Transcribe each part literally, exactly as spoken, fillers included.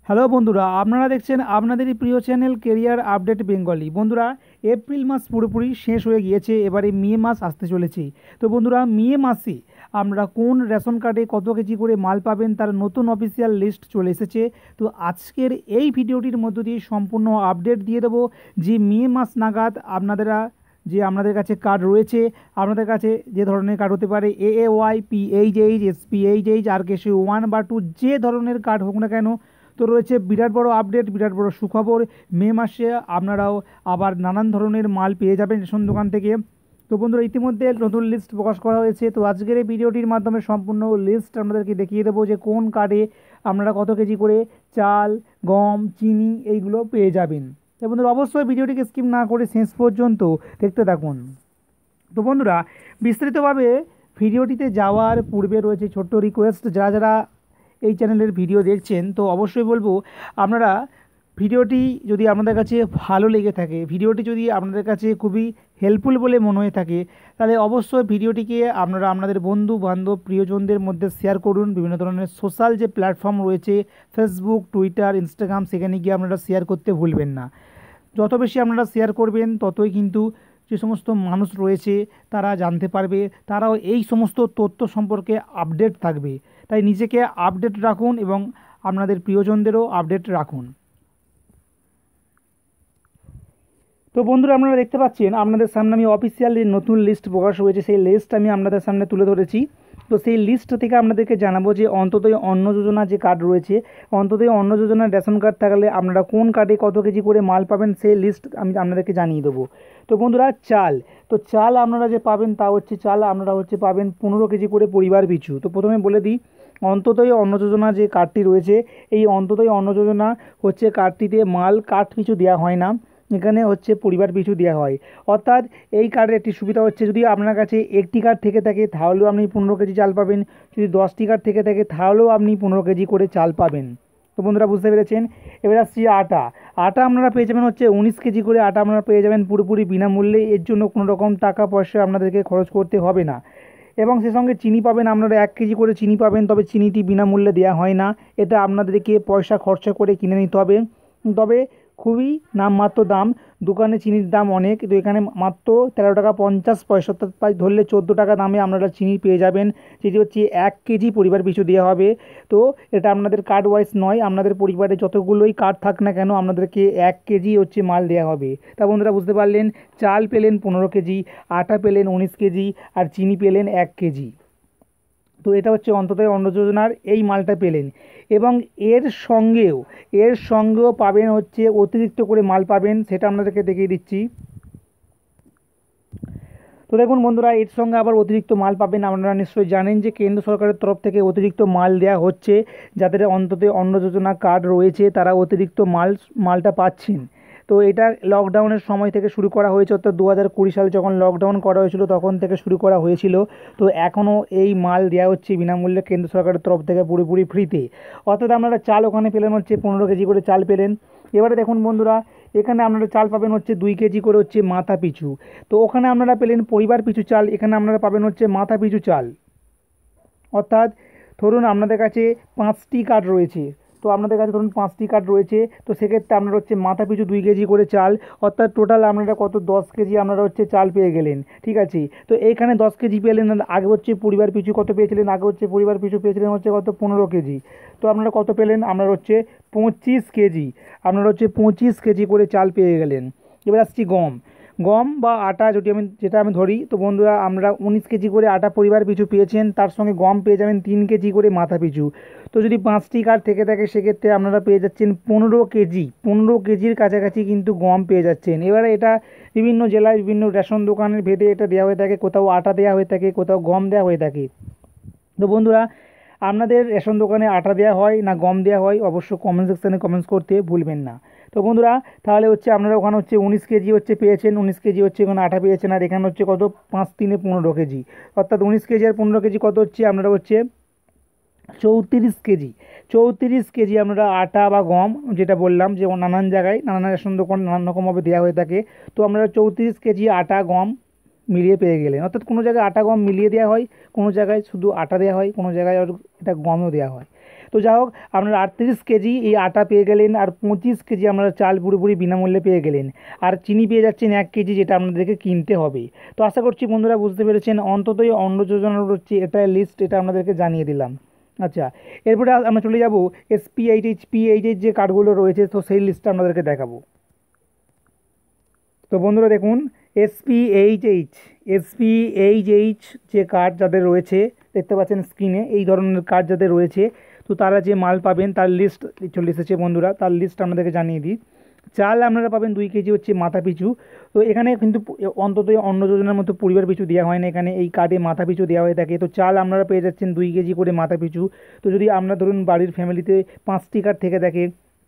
Hello বন্ধুরা, আপনারা দেখছেন আপনাদেরই প্রিয় চ্যানেল কেরিয়ার আপডেট বেঙ্গলি। বন্ধুরা, এপ্রিল মাস পুরোপুরি শেষ হয়ে গিয়েছে, এবারে মে মাস আসতে চলেছে। তো বন্ধুরা, মে মাসে আপনারা কোন রেশন কার্ডে কত কেজি করে মাল পাবেন তার নতুন অফিসিয়াল লিস্ট চলে এসেছে। তো আজকের এই ভিডিওটির মধ্য দিয়ে সম্পূর্ণ আপডেট দিয়ে দেবো যে মে মাস নাগাদ আপনারা যে আপনাদের কাছে কার্ড রয়েছে, আপনাদের কাছে যে ধরনের কার্ড হতে পারে A A Y, P H H, S P H H, আর কেসি ওয়ান বা টু, যে ধরনের কার্ড হোক না কেন, তো রয়েছে বিরাট বড় আপডেট, বিরাট বড় সুখবর। মে মাসে আপনারাও আবার নানান ধরনের মাল পেয়ে যাবেন রেশন দোকান থেকে। তো বন্ধুরা, ইতিমধ্যে নতুন লিস্ট প্রকাশ করা হয়েছে। তো আজকের এই ভিডিওটির মাধ্যমে সম্পূর্ণ লিস্ট আপনাদেরকে দেখিয়ে দেবো যে কোন কার্ডে আপনারা কত কেজি করে চাল, গম, চিনি এইগুলো পেয়ে যাবেন। তো বন্ধুরা, অবশ্যই ভিডিওটিকে স্কিপ না করে শেষ পর্যন্ত দেখতে থাকুন। তো বন্ধুরা, বিস্তারিতভাবে ভিডিওটিতে যাওয়ার পূর্বে রয়েছে ছোট্ট রিকোয়েস্ট, যারা যারা এই চ্যানেলের ভিডিও দেখছেন তো অবশ্যই বলবো আপনারা ভিডিওটি যদি আপনাদের কাছে ভালো লেগে থাকে, ভিডিওটি যদি আপনাদের কাছে খুবই হেল্পফুল বলে মনে হয়ে থাকে, তাহলে অবশ্যই ভিডিওটিকে আপনারা আপনাদের বন্ধু বান্ধব প্রিয়জনদের মধ্যে শেয়ার করুন। বিভিন্ন ধরনের সোশ্যাল যে প্ল্যাটফর্ম রয়েছে, ফেসবুক, টুইটার, ইনস্টাগ্রাম, সেখানে গিয়ে আপনারা শেয়ার করতে ভুলবেন না। যত বেশি আপনারা শেয়ার করবেন ততই কিন্তু যে সমস্ত মানুষ রয়েছে তারা জানতে পারবে, তারাও এই সমস্ত তথ্য সম্পর্কে আপডেট থাকবে। তাই নিজেকে আপডেট রাখুন এবং আপনাদের প্রিয়জনদেরও আপডেট রাখুন। তো বন্ধুরা, আপনারা দেখতে পাচ্ছেন আপনাদের সামনে আমি অফিসিয়াল যে নতুন লিস্ট প্রকাশ হয়েছে সেই লিস্ট আমি আপনাদের সামনে তুলে ধরেছি। তো সেই লিস্ট থেকে আপনাদেরকে জানাবো যে অন্ততই অন্ন যোজনা যে কার্ড রয়েছে, অন্ততই অন্ন যোজনার রেশন কার্ড থাকলে আপনারা কোন কার্ডে কত কেজি করে মাল পাবেন সেই লিস্ট আমি আপনাদেরকে জানিয়ে দেবো। তো বন্ধুরা, চাল, তো চাল আপনারা যে পাবেন তা হচ্ছে চাল আপনারা হচ্ছে পাবেন পনেরো কেজি করে পরিবার পিছু। তো প্রথমে বলে দিই, অন্ততই অন্ন যোজনা যে কার্ডটি রয়েছে, এই অন্ততই অন্ন যোজনা হচ্ছে কার্ডটিতে মাল কার্ড পিছু দেওয়া হয় না, এখানে হচ্ছে পরিবার পিছু দেওয়া হয়। অর্থাৎ এই কার্ডের একটি সুবিধা হচ্ছে, যদি আপনার কাছে একটি কার্ড থেকে থাকে তাহলেও আপনি পনেরো কেজি চাল পাবেন, যদি দশটি কার্ড থেকে থাকে তাহলেও আপনি পনেরো কেজি করে চাল পাবেন। তো বন্ধুরা, বুঝতে পেরেছেন। এবার আসছি আটা। আটা আপনারা পেয়ে যাবেন হচ্ছে উনিশ কেজি করে আটা আপনারা পেয়ে যাবেন পুরোপুরি বিনামূল্যে। এর জন্য কোনো রকম টাকা পয়সা আপনাদেরকে খরচ করতে হবে না। এবং সে সঙ্গে চিনি পাবেন আপনারা এক কেজি করে চিনি পাবেন, তবে চিনিটি বিনামূল্যে দেওয়া হয় না, এটা আপনাদেরকে পয়সা খরচা করে কিনে নিতে হবে। তবে খুবই নামমাত্র দাম, দোকানে চিনির দাম অনেক, তো এখানে মাত্র তেরো টাকা পঞ্চাশ পয়সা, অর্থাৎ প্রায় ধরলে চোদ্দো টাকা দামে আপনারা চিনি পেয়ে যাবেন, যেটি হচ্ছে এক কেজি পরিবার পিছু দেওয়া হবে। তো এটা আপনাদের কার্ড ওয়াইজ নয়, আপনাদের পরিবারে যতগুলোই কার্ড থাক না কেন আপনাদেরকে এক কেজি হচ্ছে মাল দেওয়া হবে। তা বন্ধুরা, বুঝতে পারলেন, চাল পেলেন পনেরো কেজি, আটা পেলেন উনিশ কেজি, আর চিনি পেলেন এক কেজি। তো এটা হচ্ছে অন্ততই অন্ন যোজনার এই মালটা পেলেন। এবং এর সঙ্গেও এর সঙ্গেও পাবেন হচ্ছে অতিরিক্ত করে মাল পাবেন, সেটা আপনাদেরকে দেখিয়ে দিচ্ছি। তো দেখুন বন্ধুরা, এর সঙ্গে আবার অতিরিক্ত মাল পাবেন। আপনারা নিশ্চয়ই জানেন যে কেন্দ্র সরকারের তরফ থেকে অতিরিক্ত মাল দেওয়া হচ্ছে, যাদের অন্তত অন্ন যোজনা কার্ড রয়েছে তারা অতিরিক্ত মাল মালটা পাচ্ছেন। তো এটা লকডাউনের সময় থেকে শুরু করা হয়েছে, অর্থাৎ দু হাজার কুড়ি সালে যখন লকডাউন করা হয়েছিল তখন থেকে শুরু করা হয়েছিল। তো এখনও এই মাল দেওয়া হচ্ছে বিনামূল্যে কেন্দ্র সরকারের তরফ থেকে পুরোপুরি ফ্রিতে। অর্থাৎ আপনারা চাল ওখানে পেলেন হচ্ছে পনেরো কেজি করে চাল পেলেন। এবারে দেখুন বন্ধুরা, এখানে আপনারা চাল পাবেন হচ্ছে দুই কেজি করে হচ্ছে মাথা পিছু। তো ওখানে আপনারা পেলেন পরিবার পিছু চাল, এখানে আপনারা পাবেন হচ্ছে মাথা পিছু চাল। অর্থাৎ ধরুন আপনাদের কাছে পাঁচটি কার্ড রয়েছে, তো আপনাদের কাছে ধরুন পাঁচটি কার্ড রয়েছে, তো সেক্ষেত্রে আপনারা হচ্ছে মাথা পিছু দুই কেজি করে চাল, অর্থাৎ টোটাল আপনারা কত দশ কেজি আপনারা হচ্ছে চাল পেয়ে গেলেন। ঠিক আছে, তো এইখানে দশ কেজি পেলেন, আগে হচ্ছে পরিবার পিছু কত পেয়েছিলেন, আগে হচ্ছে পরিবার পিছু পেয়েছিলেন হচ্ছে কত পনেরো কেজি, তো আপনারা কত পেলেন, আপনারা হচ্ছে পঁচিশ কেজি, আপনারা হচ্ছে পঁচিশ কেজি করে চাল পেয়ে গেলেন। এবার আসছি গম। গম বা আটা যদি আমি যেটা আমি ধরি, তো বন্ধুরা আমরা উনিশ কেজি করে আটা পরিবার পিছু পেয়েছেন, তার সঙ্গে গম পেয়ে যাবেন তিন কেজি করে মাথা পিছু। তো যদি পাঁচটি কার্ড থেকে থাকে সেক্ষেত্রে আপনারা পেয়ে যাচ্ছেন পনেরো কেজি, পনেরো কেজির কাছাকাছি কিন্তু গম পেয়ে যাচ্ছেন। এবারে এটা বিভিন্ন জেলায় বিভিন্ন রেশন দোকানের ভেদে এটা দেওয়া হয়ে থাকে, কোথাও আটা দেওয়া হয়ে থাকে, কোথাও গম দেওয়া হয়ে থাকে। তো বন্ধুরা, আপনাদের রেশন দোকানে আটা দেওয়া হয় না গম দেওয়া হয় অবশ্য কমেন্ট সেকশানে কমেন্টস করতে ভুলবেন না। তো বন্ধুরা, তাহলে হচ্ছে আপনারা ওখানে হচ্ছে উনিশ কেজি হচ্ছে পেয়েছেন, উনিশ কেজি হচ্ছে ওখানে আটা পেয়েছেন, আর এখানে হচ্ছে কত পাঁচ তিনে পনেরো কেজি, অর্থাৎ উনিশ কেজি আর পনেরো কেজি কত হচ্ছে আপনারা হচ্ছে চৌত্রিশ কেজি। চৌত্রিশ কেজি আপনারা আটা বা গম, যেটা বললাম যে নানান জায়গায় নানান রেশন দোকান নানান রকমভাবে দেওয়া হয়ে থাকে, তো আপনারা চৌত্রিশ কেজি আটা গম মিলিয়ে পেয়ে গেলেন। অর্থাৎ কোনো জায়গায় আটা গম মিলিয়ে দেওয়া হয়, কোনো জায়গায় শুধু আটা দেওয়া হয়, কোনো জায়গায় আর এটা গমও দেওয়া হয়। তো যা হোক আপনারা আটত্রিশ কেজি এই আটা পেয়ে গেলেন, আর পঁচিশ কেজি আপনারা চাল পুরোপুরি বিনামূল্যে পেয়ে গেলেন, আর চিনি পেয়ে যাচ্ছেন এক কেজি, যেটা আপনাদেরকে কিনতে হবে। তো আশা করছি বন্ধুরা বুঝতে পেরেছেন, অন্ততই অন্ন যোজনার হচ্ছে এটা লিস্ট, এটা আপনাদেরকে জানিয়ে দিলাম। আচ্ছা, এরপরে আমরা চলে যাব এসপি এইচএইচ পিএইচএইচ যে কার্ডগুলো রয়েছে, তো সেই লিস্টটা আপনাদেরকে দেখাবো। তো বন্ধুরা দেখুন, এসপিএইচএইচ এসপিএইচএইচ যে কার্ড যাদের রয়েছে দেখতে পাচ্ছেন স্ক্রিনে, এই ধরনের কার্ড যাদের রয়েছে, তো তারা যে মাল পাবেন তার লিস্ট চলে এসেছে বন্ধুরা। তার লিস্ট আপনাদেরকে জানিয়ে দিই। চাল আপনারা পাবেন দুই কেজি হচ্ছে মাথা পিছু। তো এখানে কিন্তু অন্তত অন্ন যোজনার মতো পরিবার পিছু দেওয়া হয় না, এখানে এই কার্ডে মাথা পিছু দেওয়া হয়ে থাকে। তো চাল আপনারা পেয়ে যাচ্ছেন দুই কেজি করে মাথা পিছু। তো যদি আপনারা ধরুন বাড়ির ফ্যামিলিতে পাঁচটি কার্ড থেকে থাকে,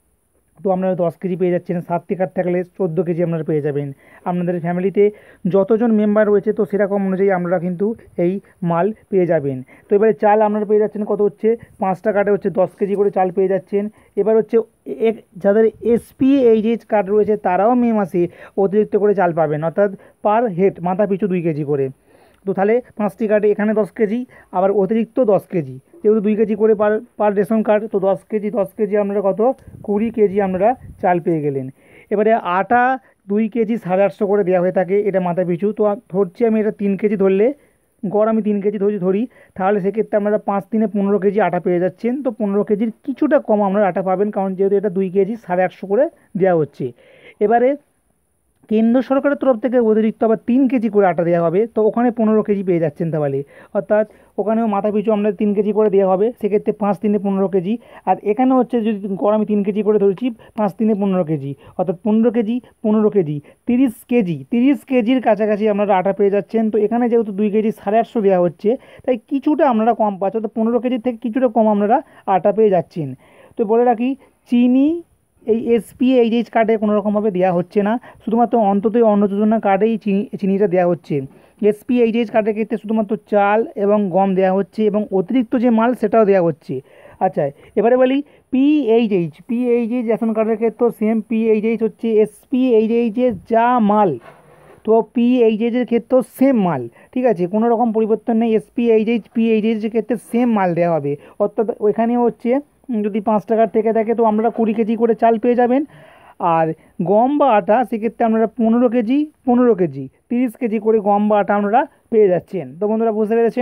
তো আপনারা দশ কেজি পেয়ে যাচ্ছেন। সাতটি কার্ড থাকলে চোদ্দো কেজি আপনারা পেয়ে যাবেন। আপনাদের ফ্যামিলিতে যতজন মেম্বার রয়েছে তো সেরকম অনুযায়ী আপনারা কিন্তু এই মাল পেয়ে যাবেন। তো এবারে চাল আপনারা পেয়ে যাচ্ছেন কত হচ্ছে, পাঁচটা কার্ডে হচ্ছে দশ কেজি করে চাল পেয়ে যাচ্ছেন। এবার হচ্ছে এক যাদের এসপি এইচএইচ কার্ড রয়েছে তারাও মে মাসে অতিরিক্ত করে চাল পাবেন, অর্থাৎ পার হেড মাথা পিছু দুই কেজি করে। তো তাহলে পাঁচটি কার্ডে এখানে দশ কেজি, আবার অতিরিক্ত দশ কেজি, যেহেতু দুই কেজি করে পার পার রেশন কার্ড, তো দশ কেজি দশ কেজি আপনারা কত কুড়ি কেজি আপনারা চাল পেয়ে গেলেন। এবারে আটা দুই কেজি সাড়ে আটশো করে দেওয়া হয়ে থাকে এটা মাথা পিছু। তো ধরছি আমি এটা তিন কেজি ধরলে, গড় আমি তিন কেজি ধরি ধরি তাহলে সেক্ষেত্রে আপনারা পাঁচ দিনে পনেরো কেজি আটা পেয়ে যাচ্ছেন। তো পনেরো কেজির কিছুটা কম আপনারা আটা পাবেন, কারণ যেহেতু এটা দুই কেজি সাড়ে আটশো করে দেওয়া হচ্ছে। এবারে কেন্দ্র সরকারের তরফ থেকে অতিরিক্ত আবার তিন কেজি করে আটা দেওয়া হবে, তো ওখানে পনেরো কেজি পেয়ে যাচ্ছেন তাহলে, অর্থাৎ ওখানেও মাথা পিছু আপনাদের তিন কেজি করে দেওয়া হবে, সেক্ষেত্রে পাঁচ দিনে পনেরো কেজি। আর এখানে হচ্ছে যদি গড় আমি তিন কেজি করে ধরেছি, পাঁচ দিনে পনেরো কেজি, অর্থাৎ পনেরো কেজি পনেরো কেজি তিরিশ কেজি তিরিশ কেজির কাছাকাছি আপনারা আটা পেয়ে যাচ্ছেন। তো এখানে যেহেতু দুই কেজি সাড়ে আটশো দেওয়া হচ্ছে, তাই কিছুটা আপনারা কম পাচ্ছেন, অর্থাৎ পনেরো কেজির থেকে কিছুটা কম আপনারা আটা পেয়ে যাচ্ছেন। তো বলে রাখি, চিনি এই এসপি এইচএইচ কার্ডে কোনো রকমভাবে দেওয়া হচ্ছে না, শুধুমাত্র অন্ততই অন্ন যোজনা কার্ডেই চিনি চিনিটা দেওয়া হচ্ছে। এসপি এইচএইচ কার্ডের ক্ষেত্রে শুধুমাত্র চাল এবং গম দেওয়া হচ্ছে, এবং অতিরিক্ত যে মাল সেটাও দেওয়া হচ্ছে। আচ্ছা, এবারে বলি পিএইচএইচ পিএইচএইচ রেশন কার্ডের ক্ষেত্রে সেম, পিএইচএইচ হচ্ছে এসপি এইচএইচের যা মাল, তো পিএইচএইচের ক্ষেত্রেও সেম মাল, ঠিক আছে, কোনো রকম পরিবর্তন নেই। এসপি এইচএইচ পিএইচএইচের ক্ষেত্রে সেম মাল দেওয়া হবে, অর্থাৎ ওইখানেও হচ্ছে যদি পাঁচ টাকার থেকে থাকে তো আমরা কুড়ি কেজি করে চাল পেয়ে যাবেন। আর গম বা আটা সেক্ষেত্রে আপনারা পনেরো কেজি পনেরো কেজি তিরিশ কেজি করে গম বা আটা আপনারা পেয়ে যাচ্ছেন। তো বন্ধুরা বুঝতে পেরেছেন,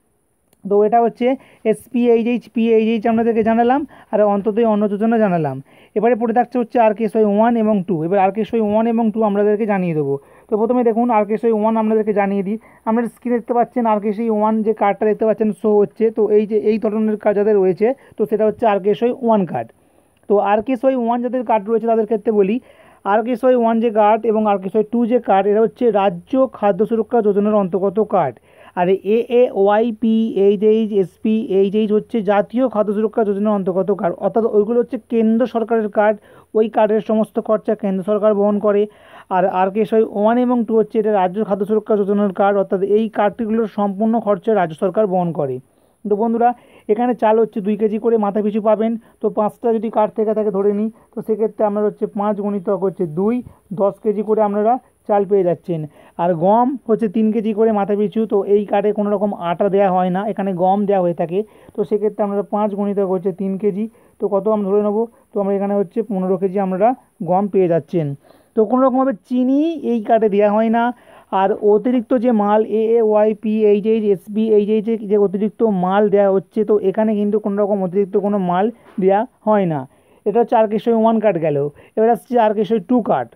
তো এটা হচ্ছে এসপিএইচএইচ পিএইচএইচ আপনাদেরকে জানালাম, আর অন্ততই অন্ন যোজনা জানালাম। এবারে পড়ে থাকছে হচ্ছে আরকেএসওয়াই ওয়ান এবং টু। এবার আরকেএসওয়াই ওয়ান এবং টু আপনাদেরকে জানিয়ে দেবো। তো প্রথমে দেখুন আরকেএসওয়াই ওয়ান আপনাদেরকে জানিয়ে দিই। আপনারা স্ক্রিনে দেখতে পাচ্ছেন আরকেএসওয়াই ওয়ান যে কার্ডটা দেখতে পাচ্ছেন শো হচ্ছে, তো এই যে এই ধরনের কার্ড যাদের রয়েছে তো সেটা হচ্ছে আরকেএসওয়াই ওয়ান কার্ড। তো আরকেএসওয়াই ওয়ান যাদের কার্ড রয়েছে তাদের ক্ষেত্রে বলি, আরকেএসওয়াই ওয়ান যে কার্ড এবং আরকেএসওয়াই টু যে কার্ড, এটা হচ্ছে রাজ্য খাদ্য সুরক্ষা যোজনার অন্তর্গত কার্ড। আর A A Y P HH SP HH হচ্ছে জাতীয় খাদ্য সুরক্ষা যোজনার অন্তর্গত কার্ড, অর্থাৎ ওইগুলো হচ্ছে কেন্দ্র সরকারের কার্ড, ওই কার্ডের সমস্ত খরচা কেন্দ্র সরকার বহন করে। আর আরকেএসওয়াই ওয়ান এবং টু হচ্ছে এটা রাজ্য খাদ্য সুরক্ষা যোজনার কার্ড, অর্থাৎ এই কার্ডটিগুলোর সম্পূর্ণ খরচা রাজ্য সরকার বহন করে। তো বন্ধুরা এখানে চাল হচ্ছে দুই কেজি করে মাথা পিছু পাবেন। তো পাঁচটা যদি কার্ড থেকে থাকে ধরে নিই, তো সেক্ষেত্রে আপনার হচ্ছে পাঁচ গুণিতক হচ্ছে দুই, দশ কেজি করে আপনারা চাল পেয়ে যাচ্ছেন। আর গম হচ্ছে তিন কেজি করে মাথা পিছু, তো এই কার্ডে কোনো রকম আটা দেওয়া হয় না, এখানে গম দেওয়া হয়ে থাকে। তো সেক্ষেত্রে আপনারা পাঁচ গুণিতক হচ্ছে তিন কেজি, তো কত আমরা ধরে নেবো, তো আমরা এখানে হচ্ছে পনেরো কেজি আমরা গম পেয়ে যাচ্ছেন। তো কোনো রকমভাবে চিনি এই কার্ডে দেওয়া হয় না। আর অতিরিক্ত যে মাল A A Y P HH SP HH যে অতিরিক্ত মাল দেওয়া হচ্ছে, তো এখানে কিন্তু কোনো রকম অতিরিক্ত কোনো মাল দেওয়া হয় না। এটা হচ্ছে আরকেএসওয়াই ওয়ান কার্ড গেল। এবার আসছে আরকেএসওয়াই টু কার্ড।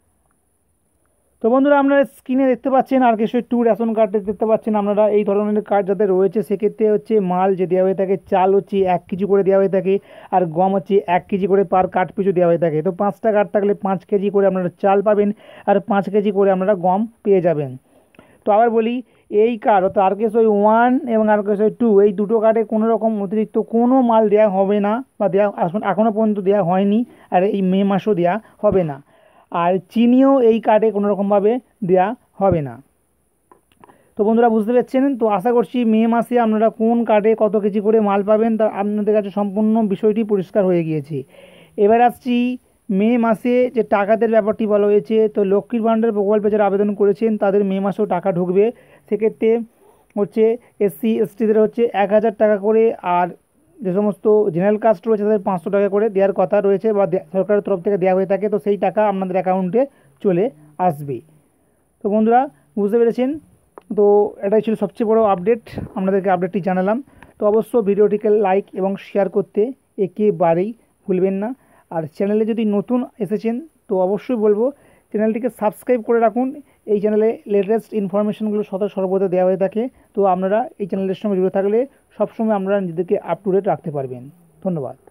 তো বন্ধুরা আপনারা স্ক্রিনে দেখতে পাচ্ছেন আরকেএসওয়াই টু রেশন কার্ডে দেখতে পাচ্ছেন আপনারা এই ধরনের কার্ড যাদের রয়েছে, সেক্ষেত্রে হচ্ছে মাল যে দেওয়া হয়ে থাকে, চাল হচ্ছে এক কেজি করে দেওয়া হয়ে থাকে, আর গম হচ্ছে এক কেজি করে পার কার্ড পিছু দেওয়া হয়ে থাকে। তো পাঁচটা কার্ড থাকলে পাঁচ কেজি করে আপনারা চাল পাবেন, আর পাঁচ কেজি করে আপনারা গম পেয়ে যাবেন। তো আবার বলি, এই কার্ড অর্থাৎ আরকেএসওয়াই ওয়ান এবং আরকেএসওয়াই টু এই দুটো কার্ডে কোনো রকম অতিরিক্ত কোনো মাল দেওয়া হবে না, বা দেওয়া এখনও পর্যন্ত দেওয়া হয়নি, আর এই মে মাসও দেওয়া হবে না। আর চিনিও এই কার্ডে কোনো রকমভাবে দেওয়া হবে না। তো বন্ধুরা বুঝতে পারছেন, তো আশা করছি মে মাসে আপনারা কোন কার্ডে কত কেজি করে মাল পাবেন তা আপনাদের কাছে সম্পূর্ণ বিষয়টি পরিষ্কার হয়ে গিয়েছে। এবার আসছি মে মাসে যে টাকাদের ব্যাপারটি বলা হয়েছে। তো লক্ষ্মীর ভাণ্ডার প্রকল্পে যারা আবেদন করেছেন তাদের মে মাসেও টাকা ঢুকবে। সেক্ষেত্রে হচ্ছে এসসি এসটিদের হচ্ছে এক হাজার টাকা করে, আর যে সমস্ত জেনারেল কাস্ট রয়েছে তাদের পাঁচশো টাকা করে দেওয়ার কথা রয়েছে বা সরকারের তরফ থেকে দেওয়া হয়ে থাকে, তো সেই টাকা আপনাদের অ্যাকাউন্টে চলে আসবে। তো বন্ধুরা বুঝতে পেরেছেন, তো এটাই ছিল সবচেয়ে বড় আপডেট, আপনাদেরকে আপডেটটি জানালাম। তো অবশ্য ভিডিওটিকে লাইক এবং শেয়ার করতে একেবারেই ভুলবেন না। আর চ্যানেলে যদি নতুন এসেছেন তো অবশ্যই বলবো চ্যানেলটিকে সাবস্ক্রাইব করে রাখুন। এই চ্যানেলে লেটেস্ট ইনফরমেশনগুলো সদা সর্বদা দেওয়া হয়ে থাকে, তো আপনারা এই চ্যানেলের সঙ্গে জুড়ে থাকলে সবসময় আপনারা নিজেদেরকে আপ টু ডেট রাখতে পারবেন। ধন্যবাদ।